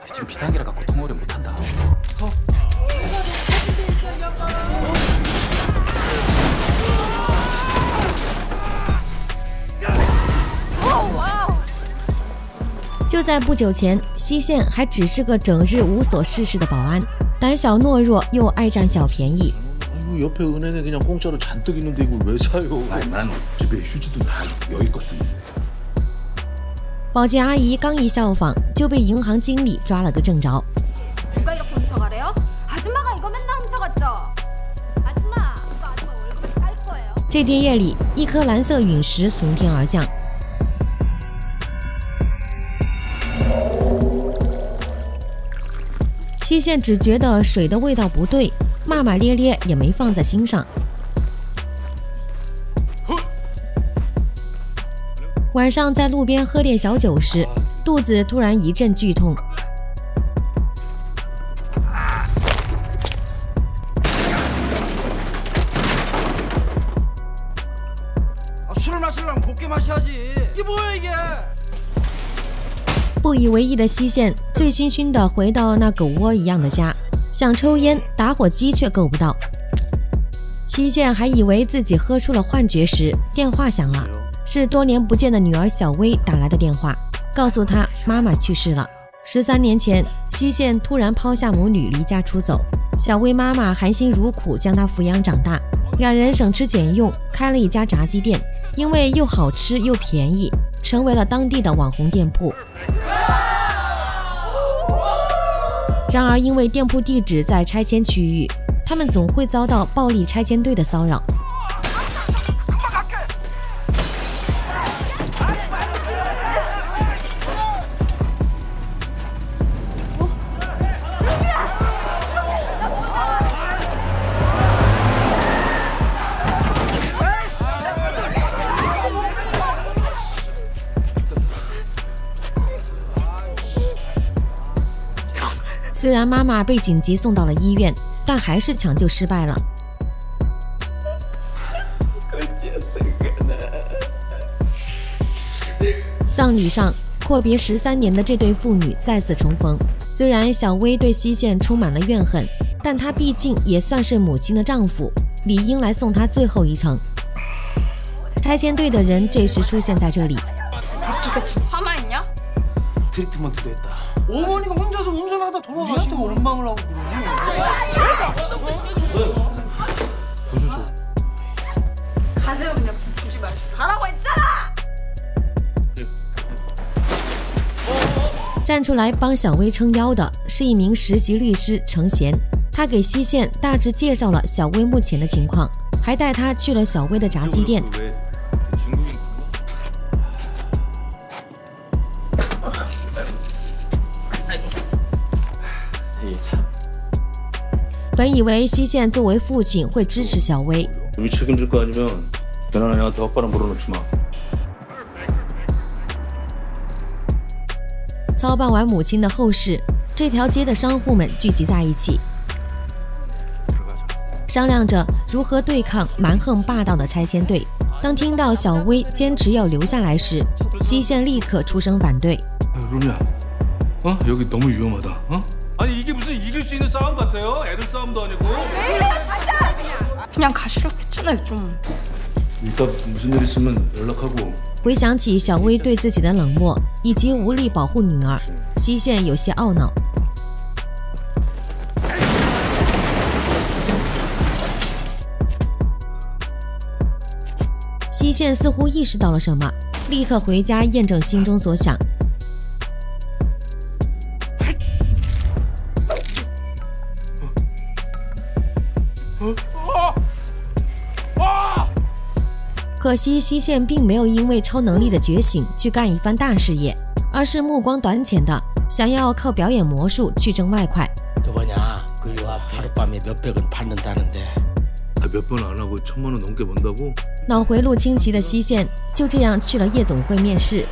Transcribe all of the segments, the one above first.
지금 비상이라 갖고 통화를 못한다. 就在不久前，西线还只是个整日无所事事的保安，胆小懦弱又爱占小便宜。 옆에 은행에 그냥 공짜로 잔뜩 있는데 이걸 왜 사요? 아니, 난 집에 휴지도 다 여기껏 쓰니. 保洁阿姨刚一效仿，就被银行经理抓了个正着。 누가 이렇게 훔쳐가래요? 아줌마가 이거 맨날 훔쳐갔죠? 아줌마, 이거 아줌마 월급 깔 거예요. 这天夜里，一颗蓝色陨石从天而降。西线只觉得水的味道不对，骂骂咧咧也没放在心上。晚上在路边喝点小酒时，肚子突然一阵剧痛。 술을 마시려면 곱게 마셔야지. 이게 뭐야 이게? 不以为意的西线醉醺醺地回到那狗窝一样的家，想抽烟，打火机却够不到。西线还以为自己喝出了幻觉时，电话响了，是多年不见的女儿小薇打来的电话，告诉她妈妈去世了。13年前，西线突然抛下母女离家出走，小薇妈妈含辛茹苦将她抚养长大，两人省吃俭用开了一家炸鸡店，因为又好吃又便宜，成为了当地的网红店铺。 然而，因为店铺地址在拆迁区域，他们总会遭到暴力拆迁队的骚扰。虽然妈妈被紧急送到了医院，但还是抢救失败了。葬礼上，阔别13年的这对父女再次重逢。虽然小薇对西线充满了怨恨，但她毕竟也算是母亲的丈夫，理应来送她最后一程。拆迁队的人这时出现在这里。 트리트먼트도 했다. 어머니가 혼자서 운전하다 돌아가시고 원망을 하고 그러니. 보여줘. 가세요 그냥 주지 말고 가라고 했잖아. 站出来帮小薇撑腰的是一名实习律师程贤，他给西线大致介绍了小薇目前的情况，还带她去了小薇的炸鸡店。 本以为西线作为父亲会支持小薇， 책임질 거 아니면 연하나 형한테 헛바람 불어넣지 마. 操办完母亲的后事，这条街的商户们聚集在一起，商量着如何对抗蛮横霸道的拆迁队。当听到小薇坚持要留下来时，西线立刻出声反对。 루미야, 여기 너무 위험하다. 아니 이게 무슨 이길 수 있는 싸움 같아요? 애들 싸움도 아니고. 왜 이래? 가자. 그냥 가시라고 했잖아요 좀. 이따 무슨 일 있으면 연락하고. 回想起小薇对自己的冷漠以及无力保护女儿，西线有些懊恼。西线似乎意识到了什么，立刻回家验证心中所想。 可惜西线并没有因为超能力的觉醒去干一番大事业，而是目光短浅的想要靠表演魔术去挣外快。 몇 번 안 하고 1000만 원 넘게 번다고? 脑回路清奇的西线就这样去了夜总会面试，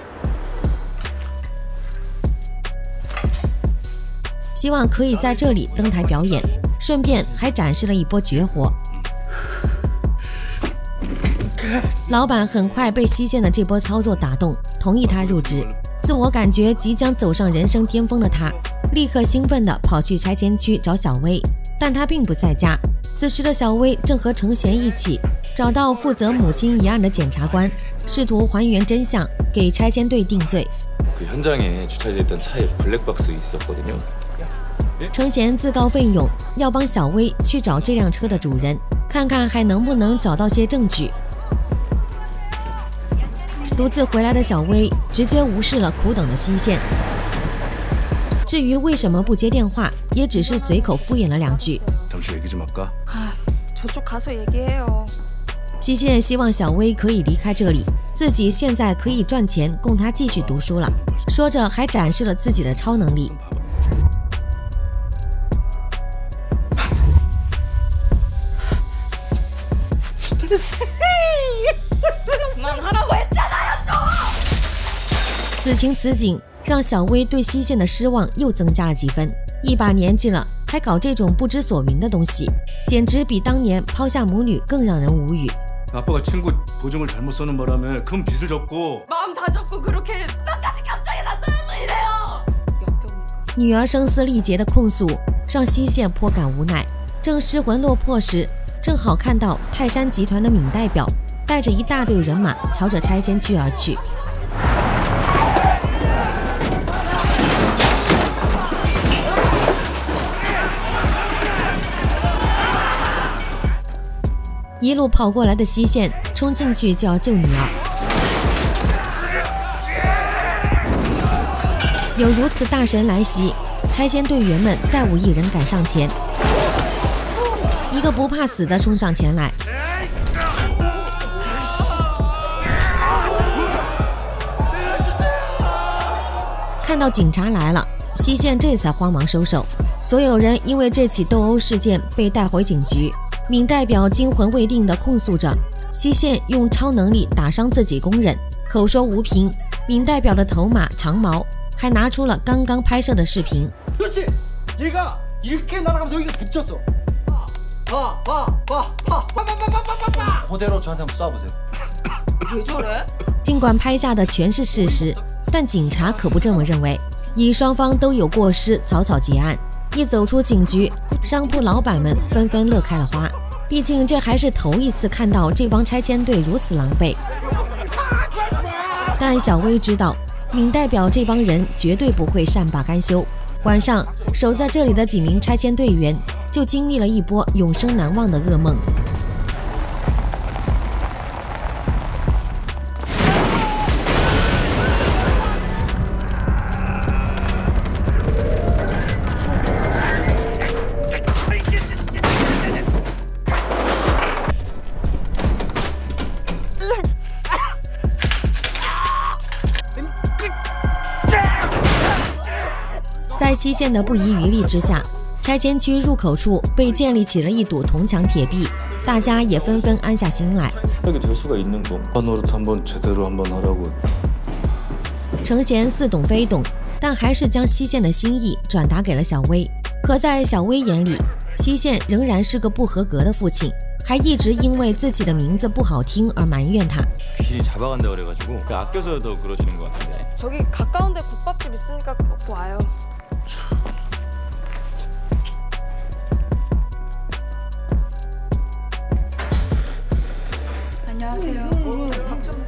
希望可以在这里登台表演，顺便还展示了一波绝活。老板很快被西线的这波操作打动，同意他入职。 自我感觉即将走上人生巅峰的他，立刻兴奋地跑去拆迁区找小薇，但他并不在家。此时的小薇正和程贤一起找到负责母亲一案的检察官，试图还原真相，给拆迁队定罪。 그 현장에 주차되어 있던 차에 블랙박스 있었거든요. 程贤自告奋勇要帮小薇去找这辆车的主人，看看还能不能找到些证据。独自回来的小薇直接无视了苦等的西线。至于为什么不接电话，也只是随口敷衍了2句。 잠시 얘기 좀 할까? 저쪽 가서 얘기해요. 西线希望小薇可以离开这里，自己现在可以赚钱供她继续读书了。说着还展示了自己的超能力。此情此景，让小薇对西线的失望又增加了几分。一把年纪了，还搞这种不知所云的东西，简直比当年抛下母女更让人无语。 아빠가 친구 보증을 잘못 써는 바람에 큰 빚을 졌고 마음 다 접고 그렇게 몇 가지 감정이 났어요 이래요. 女儿声嘶力竭的控诉让西线颇感无奈。正失魂落魄时，正好看到泰山集团的闵代表带着一大队人马朝着拆迁区而去。一路跑过来的西线冲进去就要救女儿。有如此大神来袭，拆迁队员们再无一人敢上前。一个不怕死的冲上前来，看到警察来了，西线这才慌忙收手。所有人因为这起斗殴事件被带回警局。闵代表惊魂未定地控诉着，西线用超能力打伤自己工人，口说无凭。闵代表的头马长毛，还拿出了刚刚拍摄的视频。 그렇지. 얘가 이렇게 날아가면서 여기가 붙였어. 그대로 저한테 한번 쏴보세요. 왜 저래? 尽管拍下的全是事实，但警察可不这么认为。以双方都有过失，草草结案。一走出警局，商铺老板们纷纷乐开了花。毕竟这还是头一次看到这帮拆迁队如此狼狈。但小薇知道，闵代表这帮人绝对不会善罢甘休。晚上，守在这里的几名拆迁队员就经历了一波永生难忘的噩梦。 在西线的不遗余力之下，拆迁区入口处被建立起了一堵铜墙铁壁，大家也纷纷安下心来。程贤似懂非懂，但还是将西线的心意转达给了小薇。可在小薇眼里，西线仍然是个不合格的父亲，还一直因为自己的名字不好听而埋怨他。 귀신이 잡아간다 그래가지고 아껴서 더 그러시는 것 같은데. 저기 가까운데 국밥집 있으니까 먹고 와요. 안녕하세요. 밥 좀.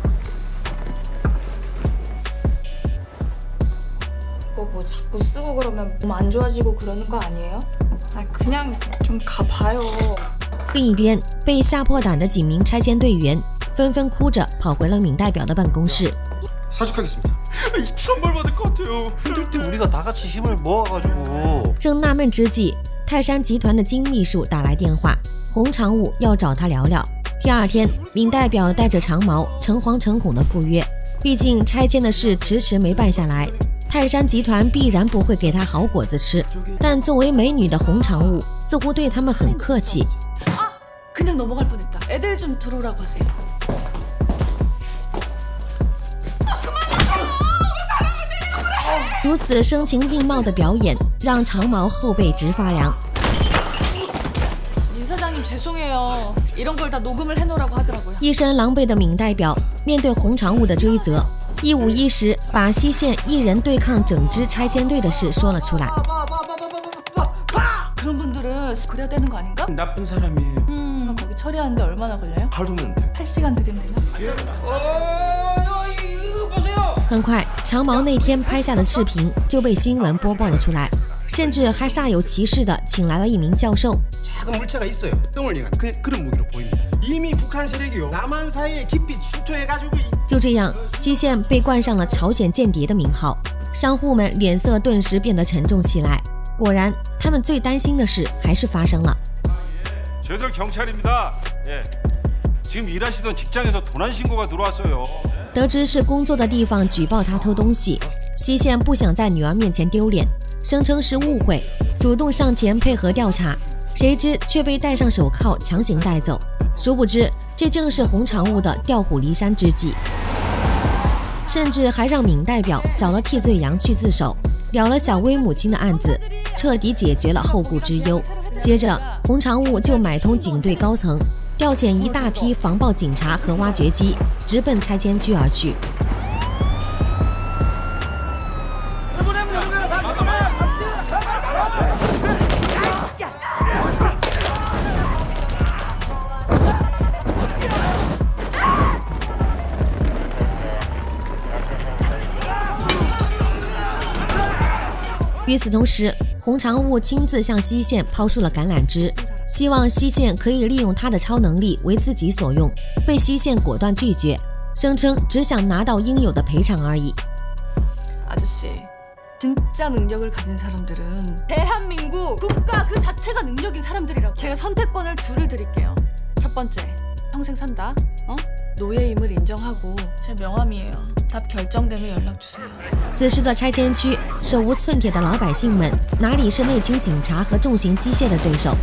이거 뭐 자꾸 쓰고 그러면 몸 안 좋아지고 그러는 거 아니에요? 아 그냥 좀 가봐요. 另一边，被吓破胆的几名拆迁队员纷纷哭着跑回了闵代表的办公室。 사직하겠습니다. 천벌받을 것 같아요. 힘들 때 우리가 다 같이 힘을 모아가지고. 正纳闷之际，泰山集团的金秘书打来电话，洪长武要找他聊聊。第二天，闵代表带着长毛诚惶诚恐的赴约，毕竟拆迁的事迟迟没办下来，泰山集团必然不会给他好果子吃。但作为美女的洪长武似乎对他们很客气。 그냥 넘어갈 뻔했다. 애들 좀 들어오라고 하세요. 그만하세요! 왜 사람을 때리고 그래! 如此声情并茂的表演，让长毛后背直发凉。 민 사장님 죄송해요. 이런 걸 다 녹음을 해놓으라고 하더라고요. 一身狼狈的闵代表面对洪长武的追责， 一五一十把西线一人对抗整支拆迁队的事说了出来。 그런 분들은 그래야 되는 거 아닌가? 나쁜 사람이에요. 그럼 거기 처리하는데 얼마나 걸려요? 하루면 돼. 8시간 들이면 되나? 이거 보세요. 很快，长毛那天拍下的视频就被新闻播报了出来，甚至还煞有其事地请来了一名教授。 작은 물체가 있어요. 똥을 이용한 그런 무기로 보입니다. 이미 북한 세력이요. 남한 사이에 깊이 침투해가지고. 就这样，西线被冠上了朝鲜间谍的名号，商户们脸色顿时变得沉重起来。果然，他们最担心的事还是发生了。 저희들 경찰입니다. 예. 지금 일하시던 직장에서 도난 신고가 들어왔어요. 得知是工作的地方举报他偷东西，西线不想在女儿面前丢脸，声称是误会，主动上前配合调查，谁知却被戴上手铐强行带走。殊不知，这正是洪常务的调虎离山之计，甚至还让闵代表找了替罪羊去自首，了了小薇母亲的案子，彻底解决了后顾之忧。接着，洪常务就买通警队高层，调遣一大批防暴警察和挖掘机，直奔拆迁区而去。 与此同时，洪常务亲自向西线抛出了橄榄枝，希望西线可以利用他的超能力为自己所用，被西线果断拒绝，声称只想拿到应有的赔偿而已。 아저씨, 진짜 능력을 가진 사람들은 대한민국 국가 그 자체가 능력인 사람들이라고. 제가 선택권을 둘을 드릴게요. 첫 번째, 평생 산다. 노예임을 인정하고 제 명함이에요. 답 결정되면 연락 주세요. 此时的拆迁区，手无寸铁的老百姓们哪里是那群警察和重型机械的对手？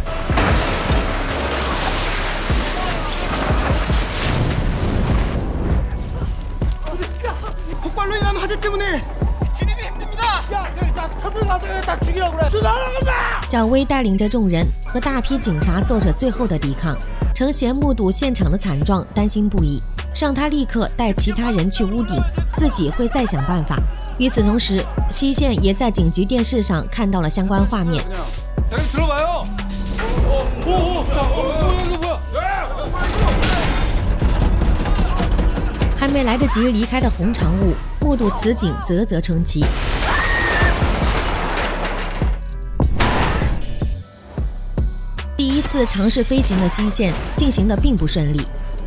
폭발로 인한 화재 때문에 진입이 힘듭니다. 야, 터널 가서 다 죽이라고 그래. 나가라! 小薇带领着众人和大批警察做着最后的抵抗。程贤目睹现场的惨状，担心不已，让他立刻带其他人去屋顶，自己会再想办法。与此同时，西线也在警局电视上看到了相关画面。 대리 들어가요. 이거 뭐야? 还没来得及离开的洪常务，目睹此景，啧啧称奇。第一次尝试飞行的西线进行的并不顺利。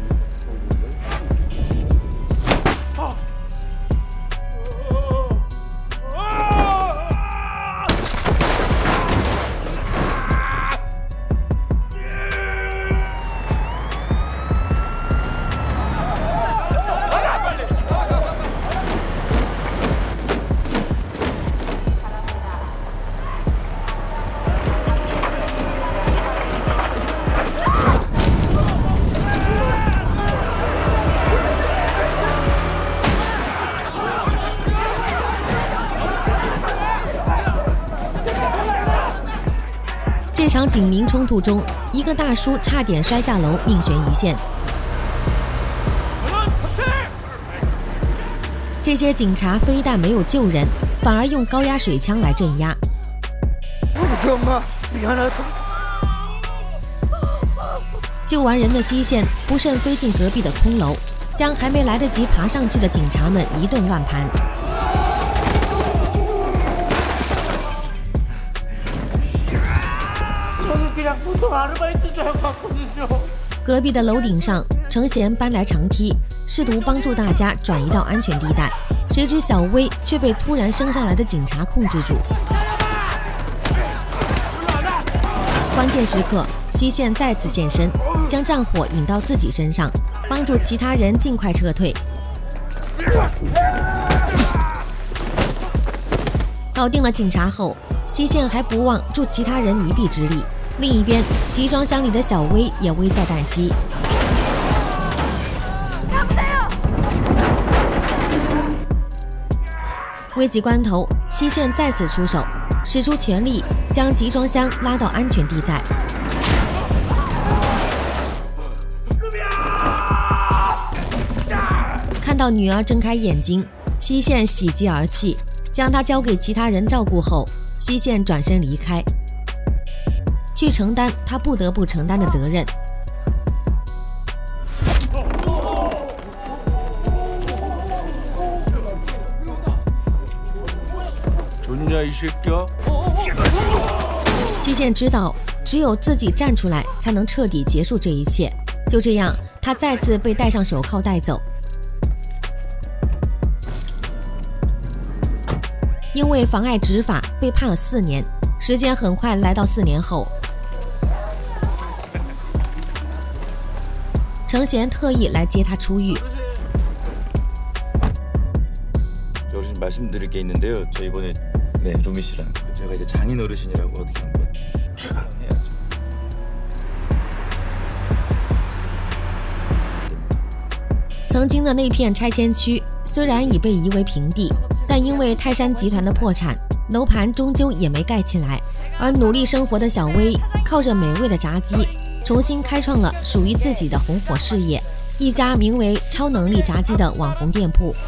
这场警民冲突中，一个大叔差点摔下楼，命悬一线。这些警察非但没有救人，反而用高压水枪来镇压。救完人的西线不慎飞进隔壁的空楼，将还没来得及爬上去的警察们一顿乱盘。 隔壁的楼顶上，程贤搬来长梯，试图帮助大家转移到安全地带。谁知小薇却被突然升上来的警察控制住。关键时刻，西线再次现身，将战火引到自己身上，帮助其他人尽快撤退。搞定了警察后，西线还不忘助其他人一臂之力。 另一边，集装箱里的小薇也危在旦夕。危急关头，西线再次出手，使出全力将集装箱拉到安全地带。看到女儿睁开眼睛， 西线喜极而泣，将他交给其他人照顾后，西线转身离开，去承担他不得不承担的责任。 西线知道，只有自己站出来，才能彻底结束这一切。就这样，他再次被戴上手铐带走。因为妨碍执法被判了4年，时间很快来到4年后，程贤特意来接他出狱。 어르신 말씀드릴 게 있는데요. 저 이번에 로미 씨랑 제가 이제 장인 어르신이라고 어떻게 한번 해야죠. 曾经的那片拆迁区虽然已被夷为平地，但因为泰山集团的破产，楼盘终究也没盖起来。而努力生活的小薇，靠着美味的炸鸡，重新开创了属于自己的红火事业，一家名为“超能力炸鸡”的网红店铺。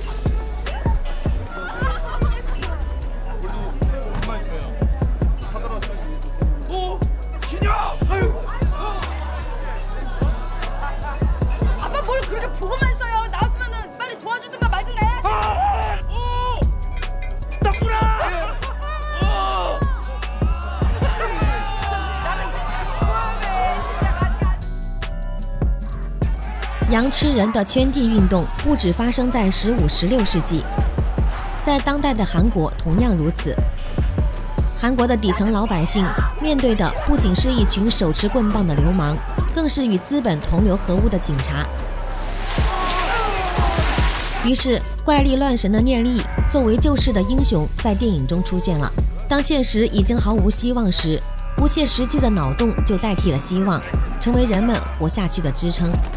羊吃人的圈地运动不只发生在15、16世纪，在当代的韩国同样如此。韩国的底层老百姓面对的不仅是一群手持棍棒的流氓，更是与资本同流合污的警察。于是，怪力乱神的念力作为救世的英雄，在电影中出现了。当现实已经毫无希望时，不切实际的脑洞就代替了希望，成为人们活下去的支撑。